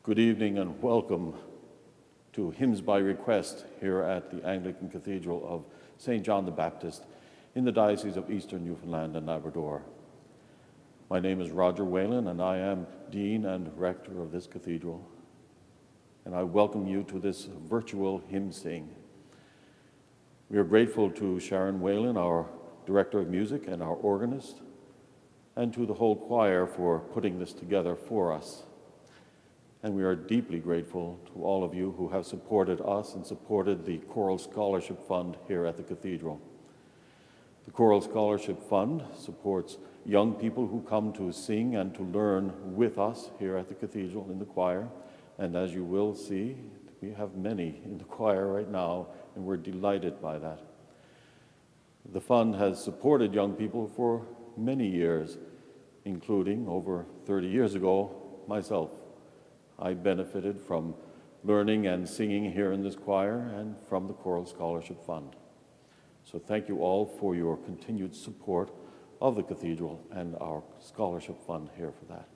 Good evening and welcome to Hymns by Request here at the Anglican Cathedral of St. John the Baptist in the Diocese of Eastern Newfoundland and Labrador. My name is Roger Whalen and I am Dean and Rector of this cathedral, and I welcome you to this virtual hymn sing. We are grateful to Sharon Whalen, our Director of Music and our organist, and to the whole choir for putting this together for us. And we are deeply grateful to all of you who have supported us and supported the Choral Scholarship Fund here at the Cathedral. The Choral Scholarship Fund supports young people who come to sing and to learn with us here at the Cathedral in the choir. And as you will see, we have many in the choir right now, and we're delighted by that. The fund has supported young people for many years, including over 30 years ago, myself. I benefited from learning and singing here in this choir and from the Choral Scholarship Fund. So thank you all for your continued support of the Cathedral and our Scholarship Fund here for that.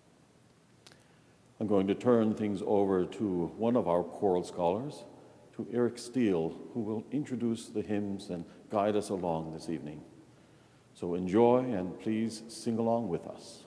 I'm going to turn things over to one of our choral scholars, to Eric Steele, who will introduce the hymns and guide us along this evening. So enjoy and please sing along with us.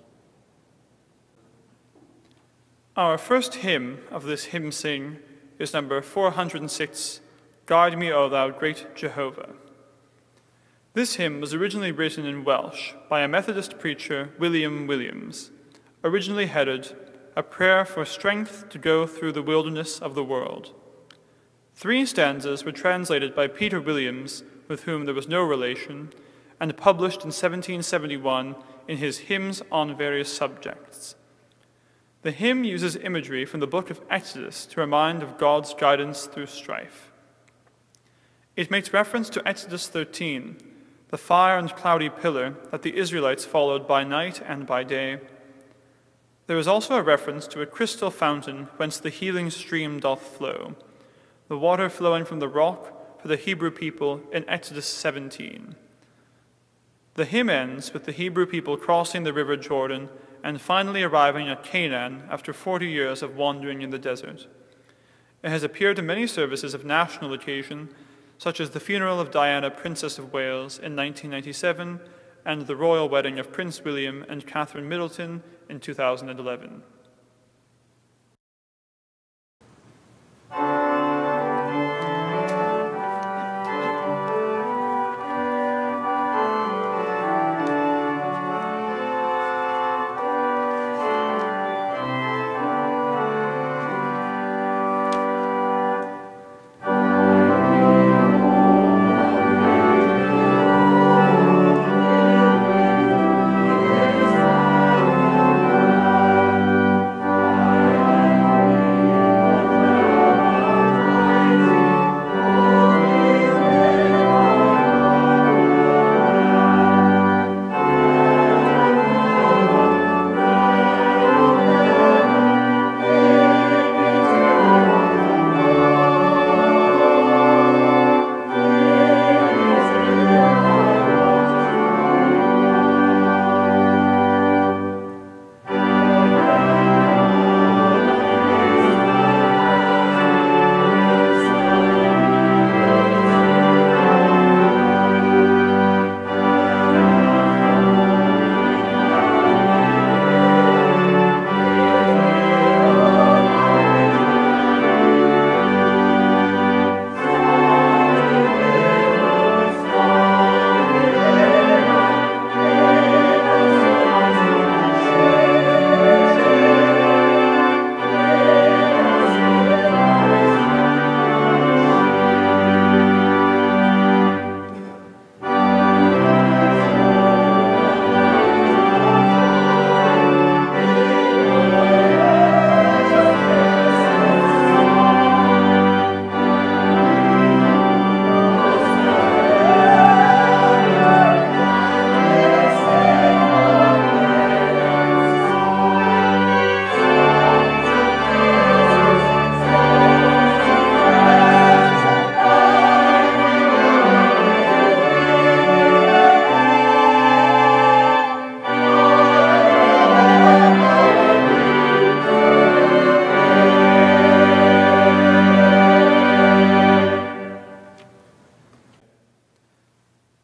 Our first hymn of this hymn sing is number 406, Guide Me, O Thou Great Jehovah. This hymn was originally written in Welsh by a Methodist preacher, William Williams, originally headed, A Prayer for Strength to Go Through the Wilderness of the World. 3 stanzas were translated by Peter Williams, with whom there was no relation, and published in 1771 in his Hymns on Various Subjects. The hymn uses imagery from the book of Exodus to remind of God's guidance through strife. It makes reference to Exodus 13, the fire and cloudy pillar that the Israelites followed by night and by day. There is also a reference to a crystal fountain whence the healing stream doth flow, the water flowing from the rock for the Hebrew people in Exodus 17. The hymn ends with the Hebrew people crossing the river Jordan and finally arriving at Canaan after 40 years of wandering in the desert. It has appeared in many services of national occasion, such as the funeral of Diana, Princess of Wales, in 1997, and the royal wedding of Prince William and Catherine Middleton in 2011.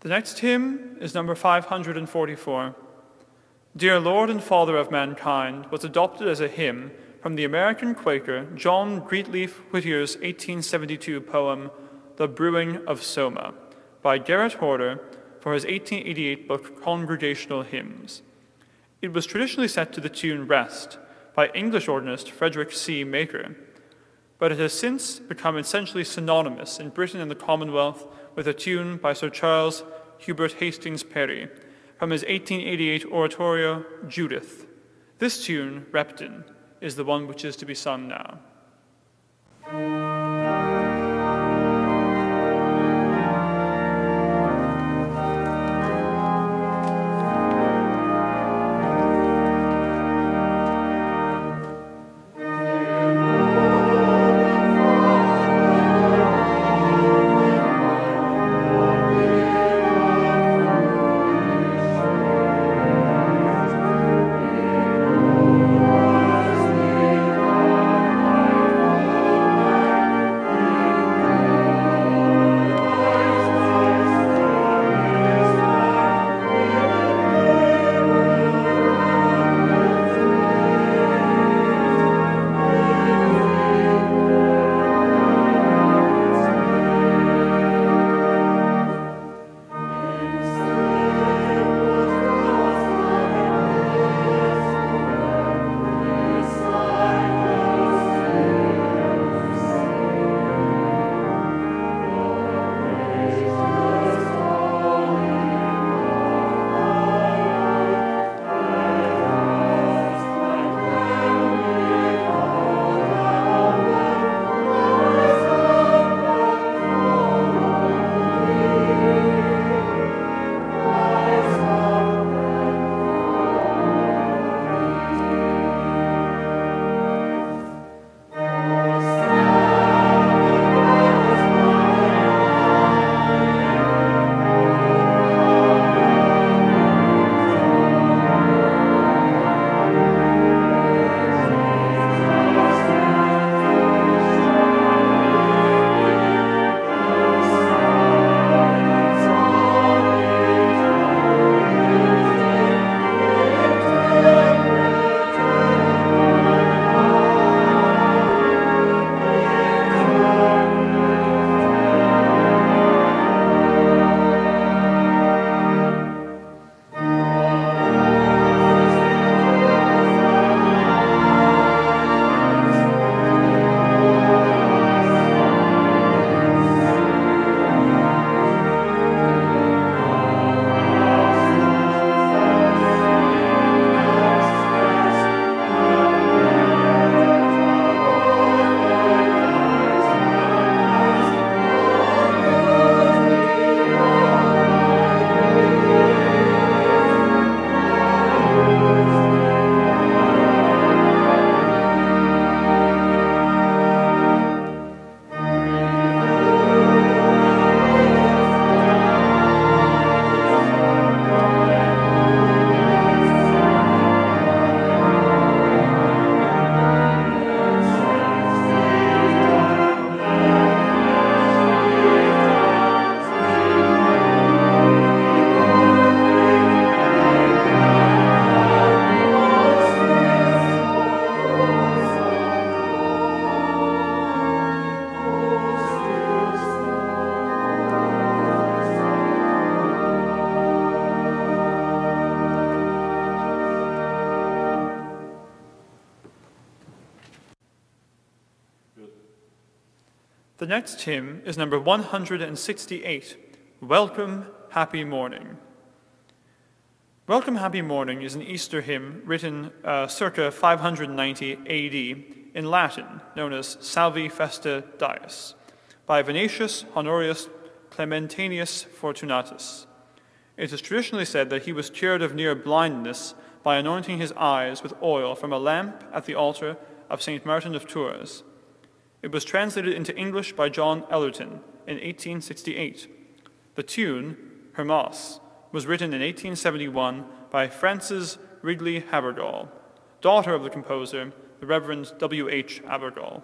The next hymn is number 544. Dear Lord and Father of Mankind was adopted as a hymn from the American Quaker John Greatleaf Whittier's 1872 poem, The Brewing of Soma, by Garrett Horder for his 1888 book Congregational Hymns. It was traditionally set to the tune Rest by English organist Frederick C. Maker, but it has since become essentially synonymous in Britain and the Commonwealth with a tune by Sir Charles Hubert Hastings Perry from his 1888 oratorio Judith. This tune, Repton, is the one which is to be sung now. The next hymn is number 168, Welcome, Happy Morning. Welcome, Happy Morning is an Easter hymn written circa 590 AD in Latin, known as Salvi Festa Dies, by Venetius Honorius Clementinius Fortunatus. It is traditionally said that he was cured of near blindness by anointing his eyes with oil from a lamp at the altar of St. Martin of Tours. It was translated into English by John Ellerton in 1868. The tune, Hermas, was written in 1871 by Frances Wrigley Habergall, daughter of the composer, the Reverend W.H. Habergall.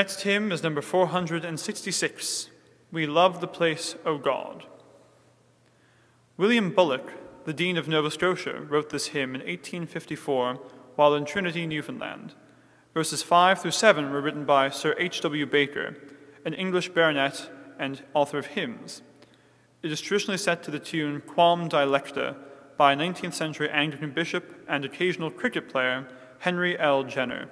next hymn is number 466, We Love the Place, O God. William Bullock, the Dean of Nova Scotia, wrote this hymn in 1854 while in Trinity, Newfoundland. Verses 5 through 7 were written by Sir H.W. Baker, an English baronet and author of hymns. It is traditionally set to the tune Quam Dialecta by 19th century Anglican bishop and occasional cricket player Henry L. Jenner.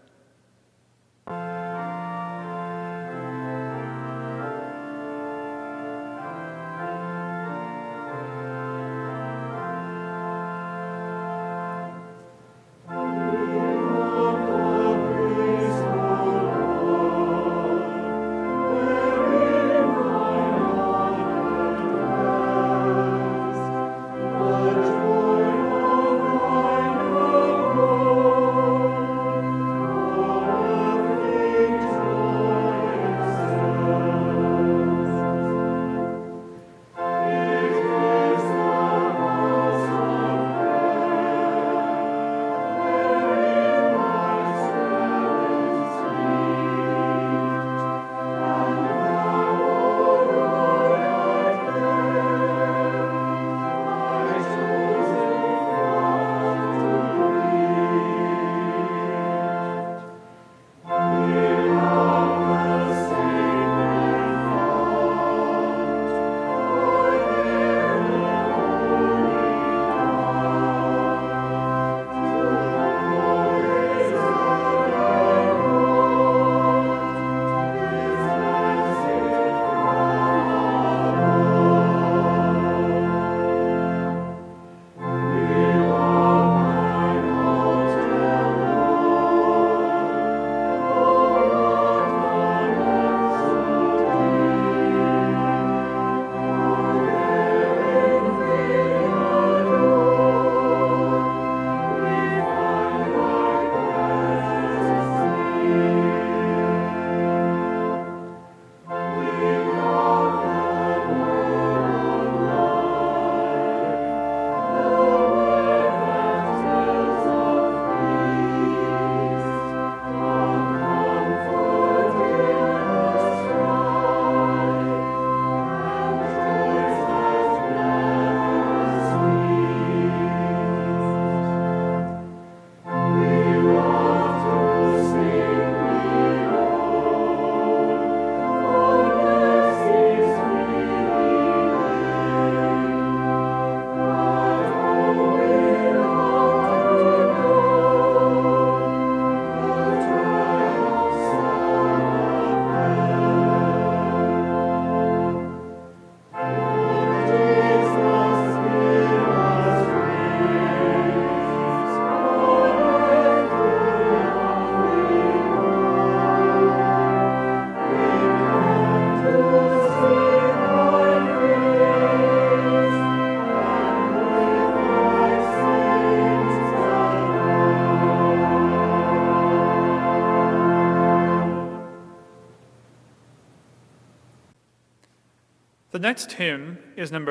The next hymn is number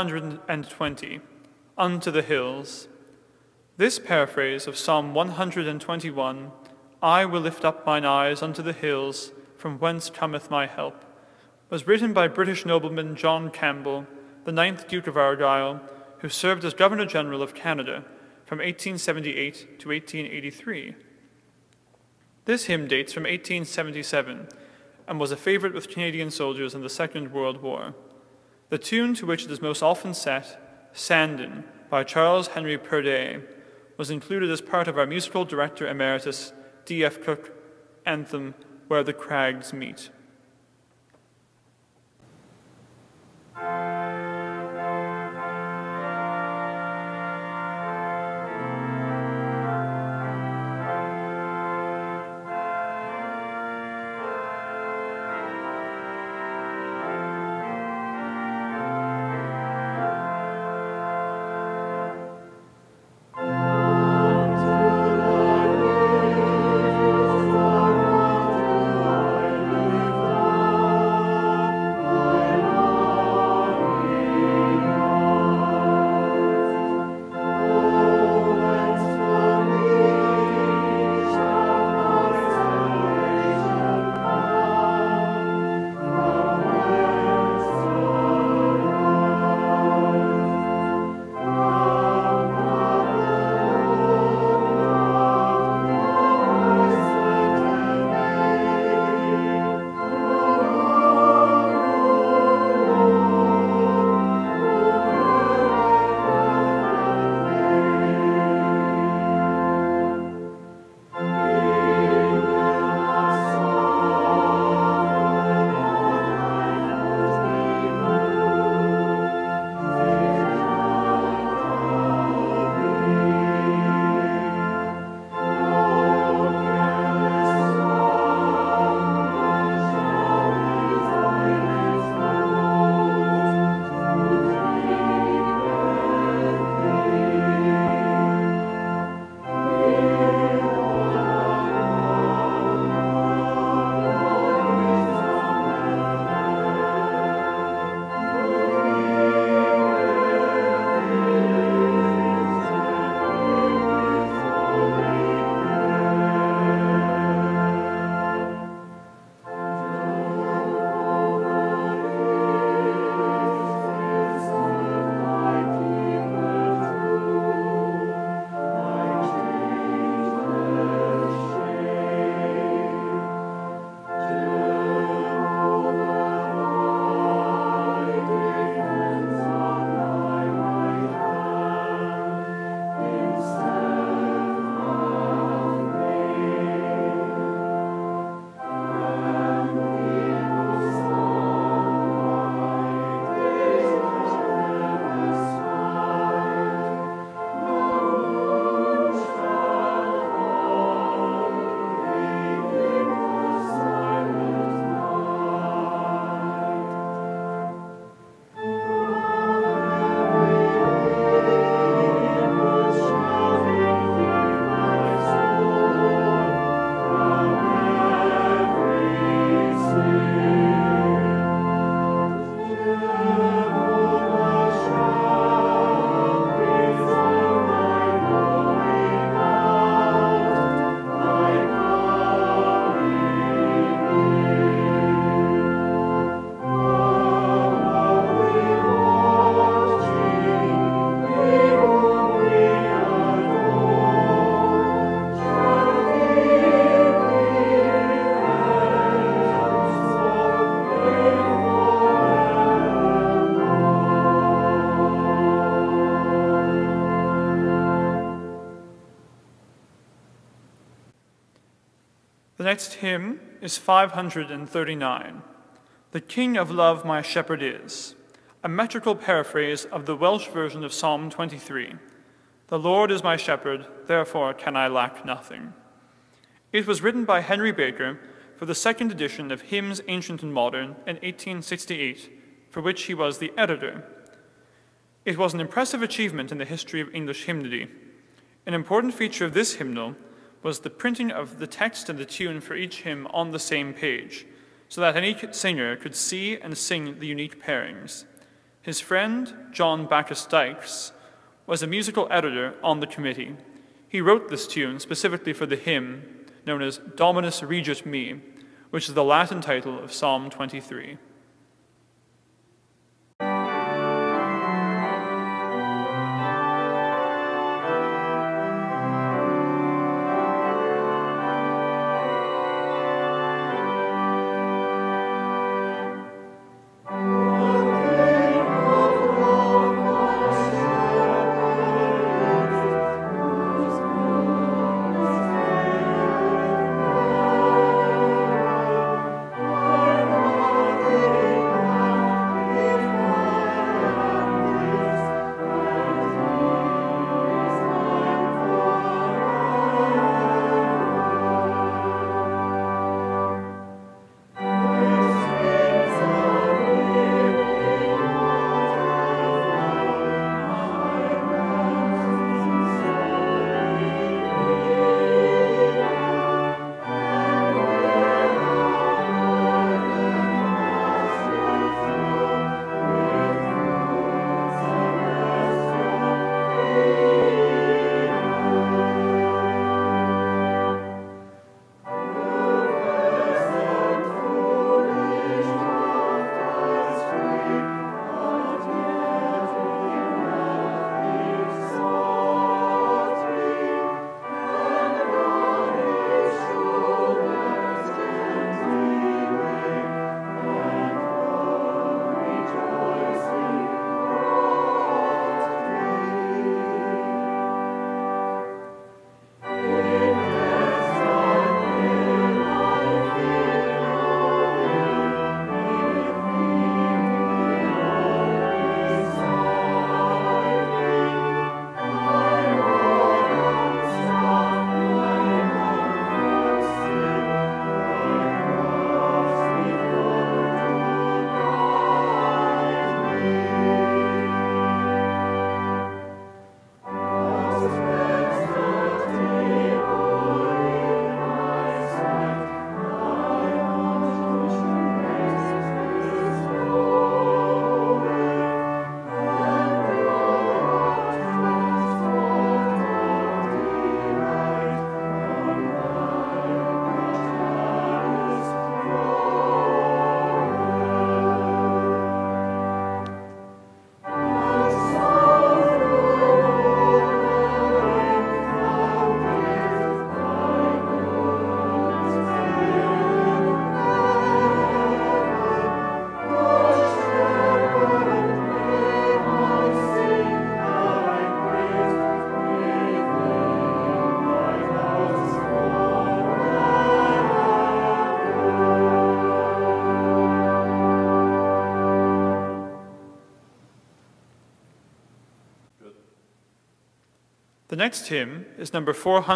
520, Unto the Hills. This paraphrase of Psalm 121, I will lift up mine eyes unto the hills, from whence cometh my help, was written by British nobleman John Campbell, the 9th Duke of Argyll, who served as Governor-General of Canada from 1878 to 1883. This hymn dates from 1877 and was a favorite with Canadian soldiers in the Second World War. The tune to which it is most often set, Sandon, by Charles Henry Purday, was included as part of our musical director emeritus D.F. Cook anthem, Where the Crags Meet. The next hymn is 539, "The King of Love My Shepherd Is," a metrical paraphrase of the Welsh version of Psalm 23. "The Lord is my shepherd, therefore can I lack nothing." It was written by Henry Baker for the second edition of Hymns Ancient and Modern in 1868, for which he was the editor. It was an impressive achievement in the history of English hymnody. An important feature of this hymnal was the printing of the text and the tune for each hymn on the same page, so that any singer could see and sing the unique pairings. His friend, John Bacchus Dykes, was a musical editor on the committee. He wrote this tune specifically for the hymn known as Dominus Regiet Me, which is the Latin title of Psalm 23. The next hymn is number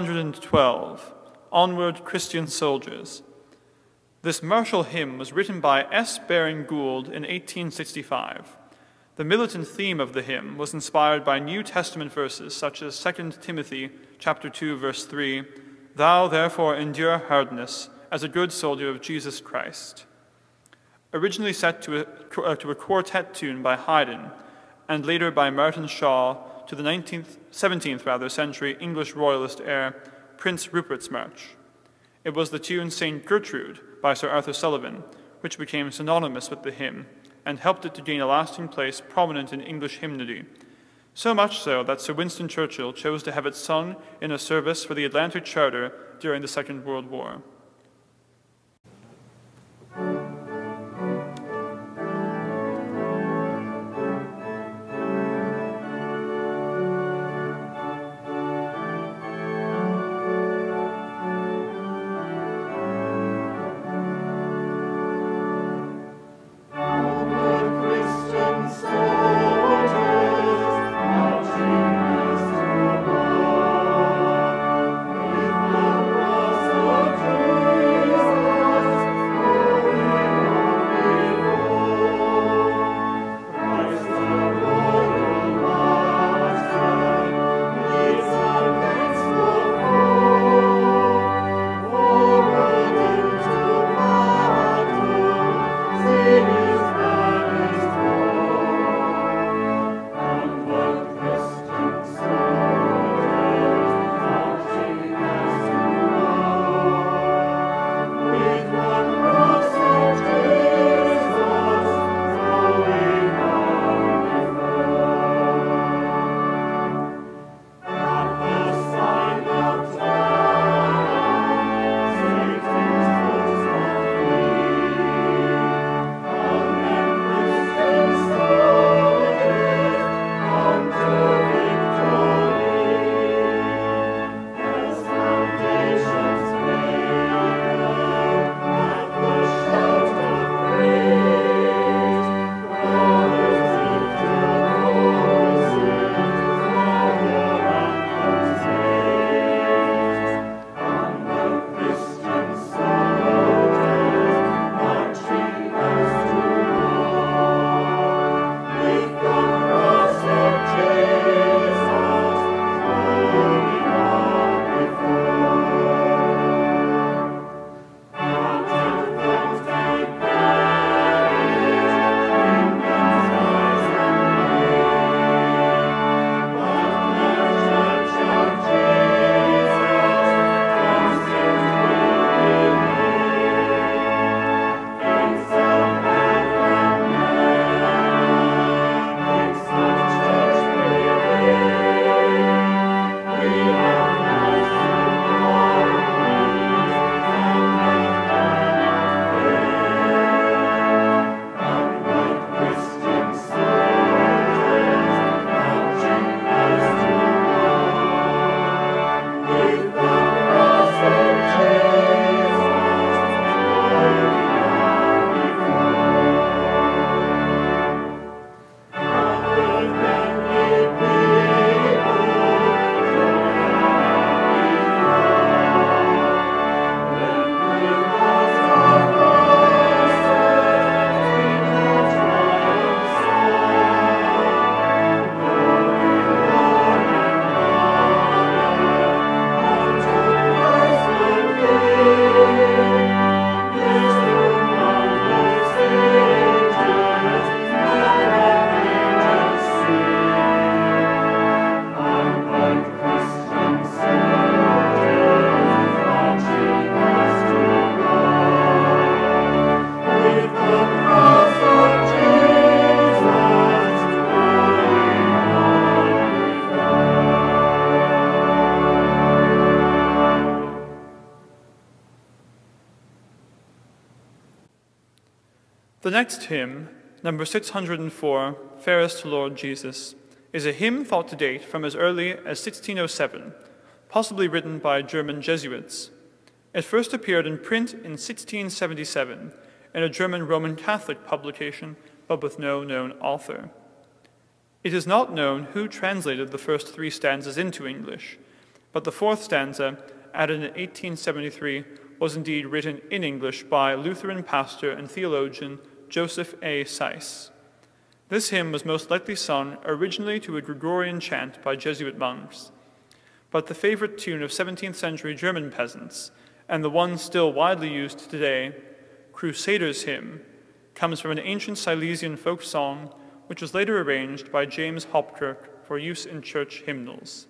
412, "Onward, Christian Soldiers." This martial hymn was written by S. Baring Gould in 1865. The militant theme of the hymn was inspired by New Testament verses such as 2 Timothy chapter 2, verse 3, "Thou therefore endure hardness as a good soldier of Jesus Christ." Originally set to a quartet tune by Haydn, and later by Martin Shaw to the 17th century English royalist air, Prince Rupert's March. It was the tune St. Gertrude by Sir Arthur Sullivan, which became synonymous with the hymn and helped it to gain a lasting place prominent in English hymnody, so much so that Sir Winston Churchill chose to have it sung in a service for the Atlantic Charter during the Second World War. next hymn, number 604, Fairest Lord Jesus, is a hymn thought to date from as early as 1607, possibly written by German Jesuits. It first appeared in print in 1677 in a German Roman Catholic publication, but with no known author. It is not known who translated the first three stanzas into English, but the fourth stanza, added in 1873, was indeed written in English by Lutheran pastor and theologian Joseph A. Seiss. This hymn was most likely sung originally to a Gregorian chant by Jesuit monks, but the favorite tune of 17th century German peasants, and the one still widely used today, Crusaders' Hymn, comes from an ancient Silesian folk song which was later arranged by James Hopkirk for use in church hymnals.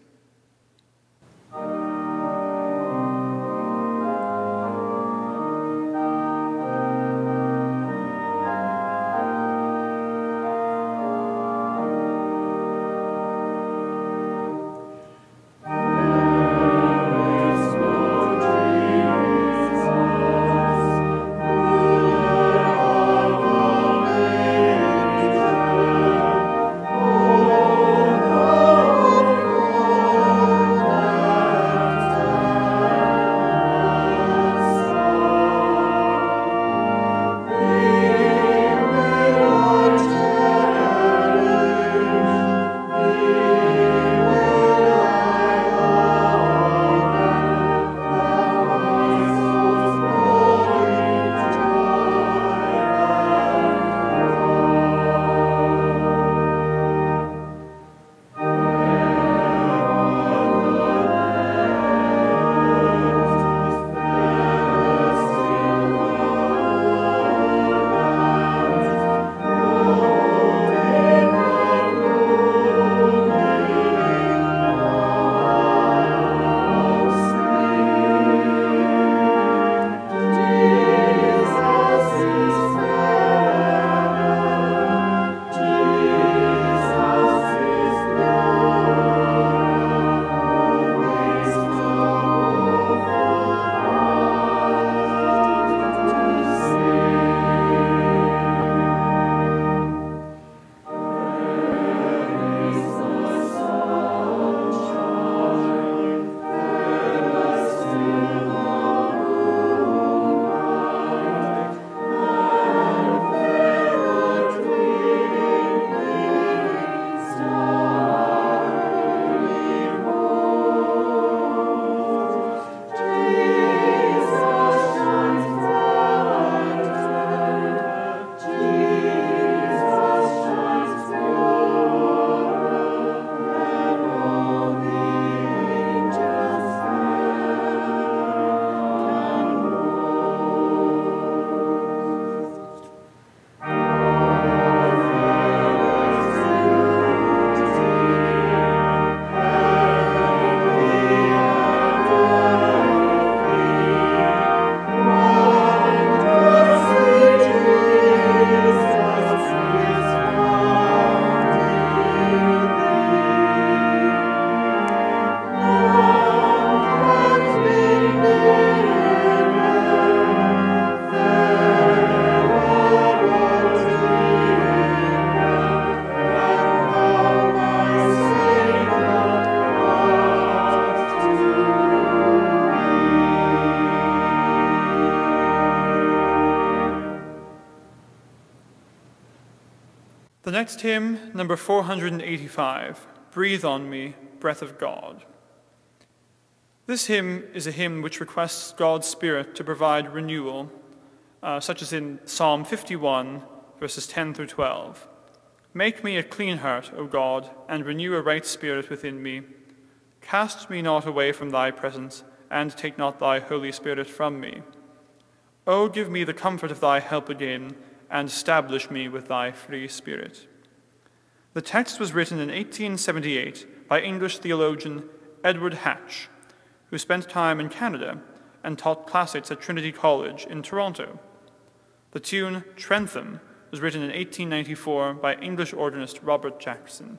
The next hymn, number 485, Breathe on Me, Breath of God. This hymn is a hymn which requests God's Spirit to provide renewal, such as in Psalm 51, verses 10 through 12. Make me a clean heart, O God, and renew a right spirit within me. Cast me not away from thy presence, and take not thy Holy Spirit from me. O give me the comfort of thy help again, and establish me with thy free spirit. The text was written in 1878 by English theologian Edward Hatch, who spent time in Canada and taught classics at Trinity College in Toronto. The tune Trentham was written in 1894 by English organist Robert Jackson.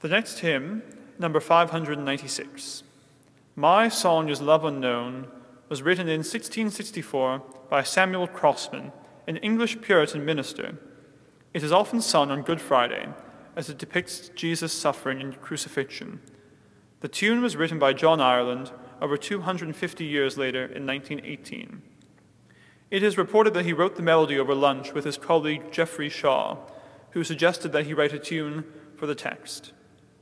The next hymn, number 596, My Song is Love Unknown, was written in 1664 by Samuel Crossman, an English Puritan minister. It is often sung on Good Friday, as it depicts Jesus' suffering and crucifixion. The tune was written by John Ireland over 250 years later in 1918. It is reported that he wrote the melody over lunch with his colleague Geoffrey Shaw, who suggested that he write a tune for the text.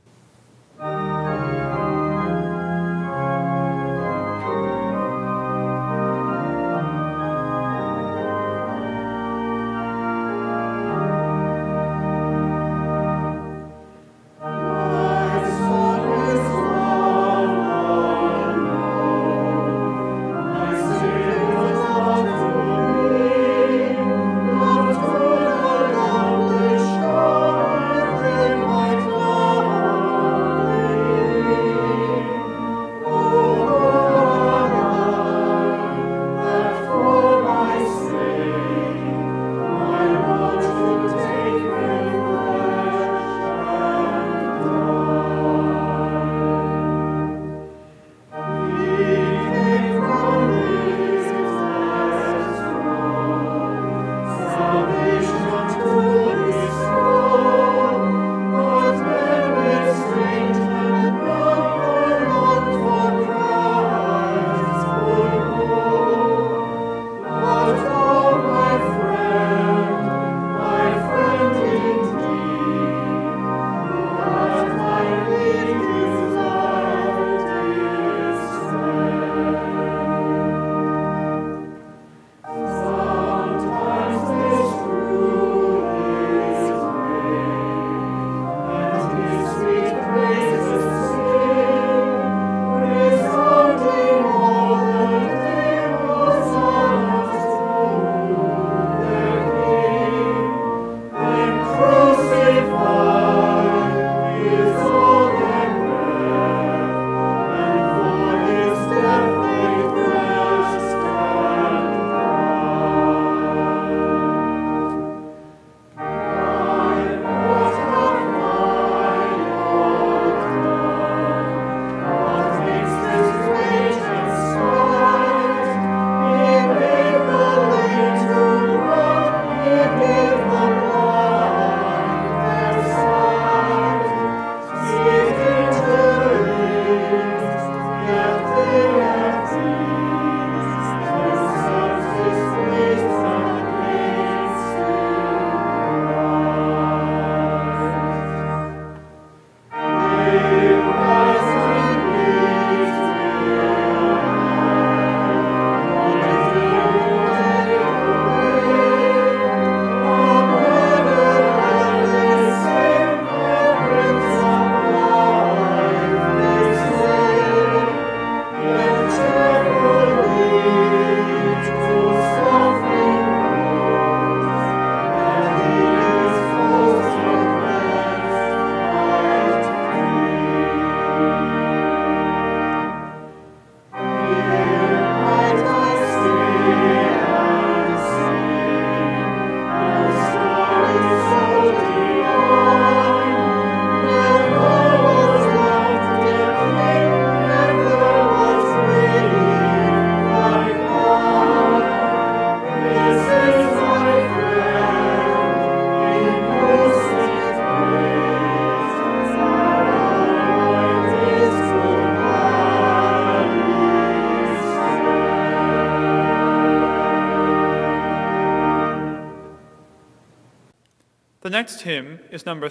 The next hymn is number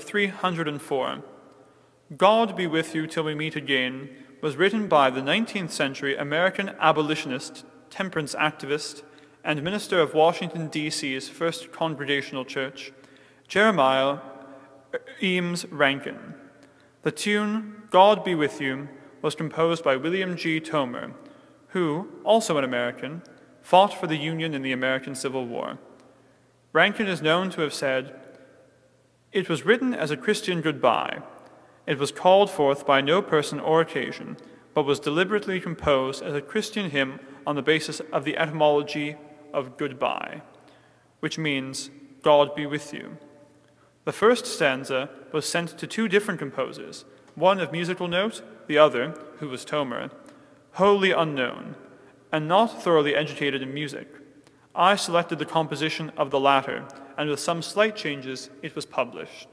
304. God Be With You Till We Meet Again was written by the 19th century American abolitionist, temperance activist, and minister of Washington, D.C.'s First Congregational Church, Jeremiah Eames Rankin. The tune, God Be With You, was composed by William G. Tomer, who, also an American, fought for the Union in the American Civil War. Rankin is known to have said, "It was written as a Christian goodbye. It was called forth by no person or occasion, but was deliberately composed as a Christian hymn on the basis of the etymology of goodbye, which means God be with you. The first stanza was sent to two different composers, one of musical note, the other, who was Tomer, wholly unknown, and not thoroughly educated in music. I selected the composition of the latter, and with some slight changes, it was published.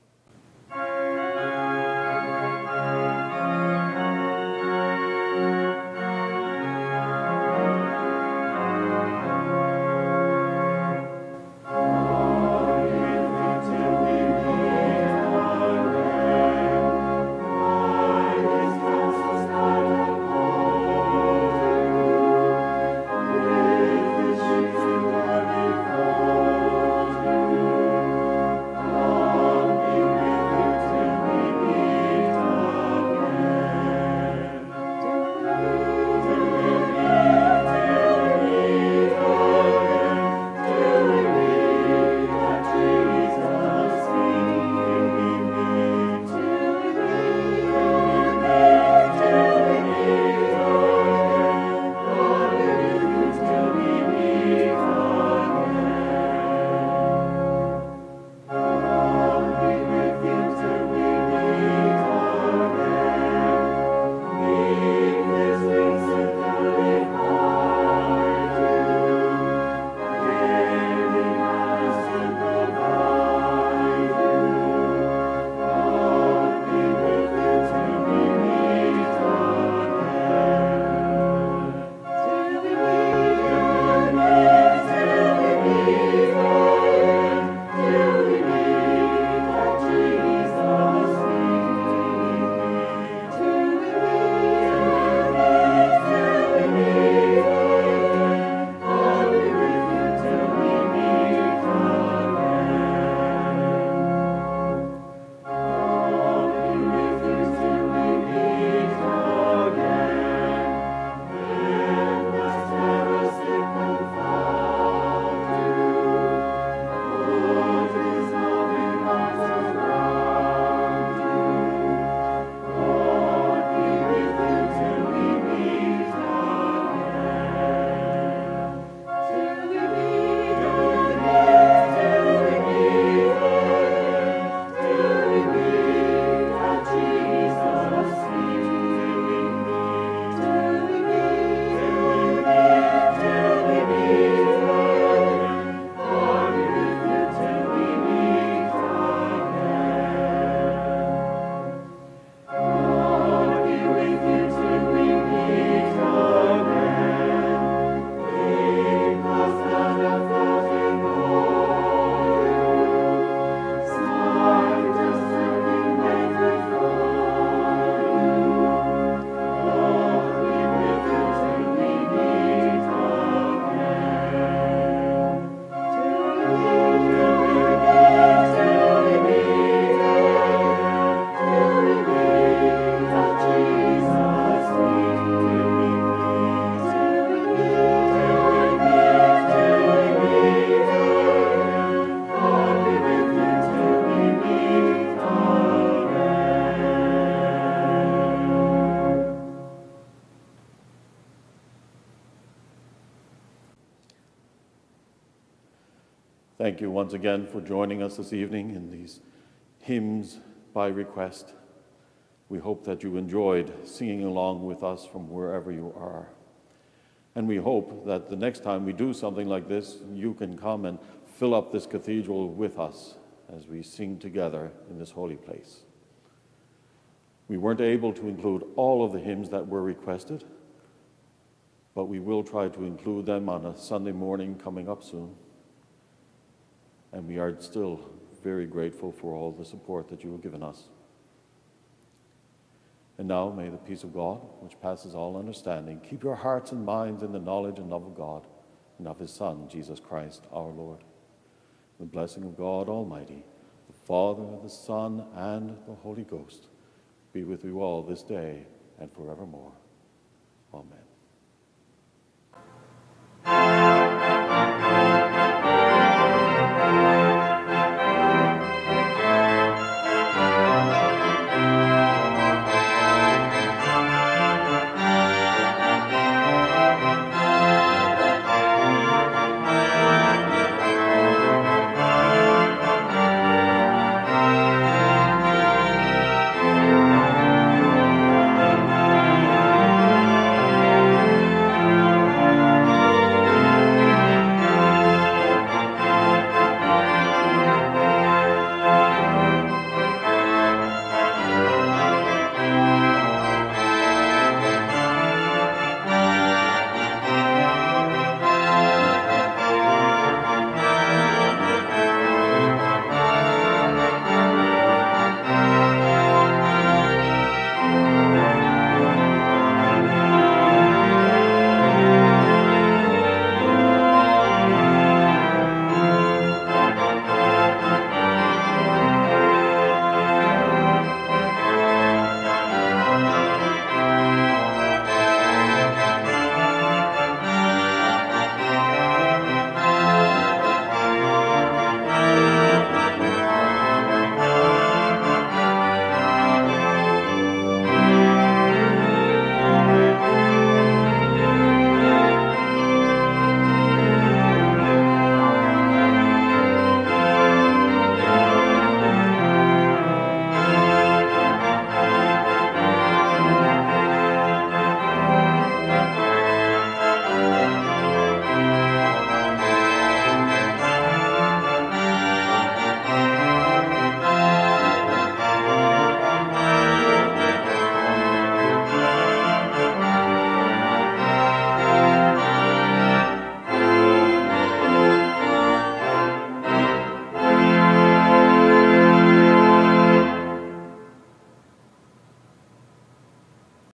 Thank you once again for joining us this evening in these hymns by request. We hope that you enjoyed singing along with us from wherever you are. And we hope that the next time we do something like this, you can come and fill up this cathedral with us as we sing together in this holy place. We weren't able to include all of the hymns that were requested, but we will try to include them on a Sunday morning coming up soon. And we are still very grateful for all the support that you have given us. And now may the peace of God, which passes all understanding, keep your hearts and minds in the knowledge and love of God and of his Son, Jesus Christ, our Lord. The blessing of God Almighty, the Father, the Son, and the Holy Ghost be with you all this day and forevermore. Amen.